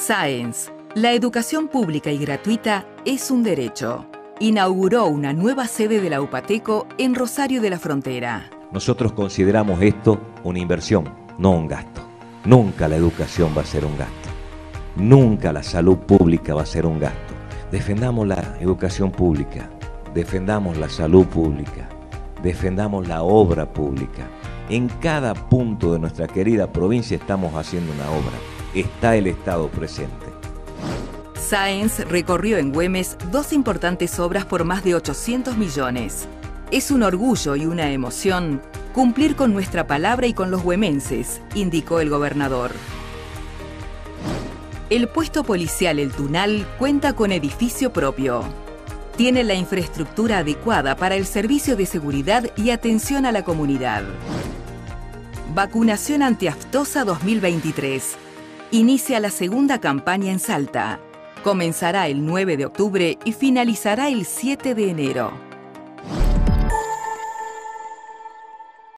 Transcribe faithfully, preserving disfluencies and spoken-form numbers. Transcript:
Sáenz, la educación pública y gratuita es un derecho. Inauguró una nueva sede de la UPATECO en Rosario de la Frontera. Nosotros consideramos esto una inversión, no un gasto. Nunca la educación va a ser un gasto. Nunca la salud pública va a ser un gasto. Defendamos la educación pública, defendamos la salud pública, defendamos la obra pública. En cada punto de nuestra querida provincia estamos haciendo una obra. Está el Estado presente. Sáenz recorrió en Güemes dos importantes obras por más de ochocientos millones. Es un orgullo y una emoción cumplir con nuestra palabra y con los güemenses, indicó el gobernador. El puesto policial El Tunal cuenta con edificio propio. Tiene la infraestructura adecuada para el servicio de seguridad y atención a la comunidad. Vacunación antiaftosa dos mil veintitrés. Inicia la segunda campaña en Salta. Comenzará el nueve de octubre y finalizará el siete de enero.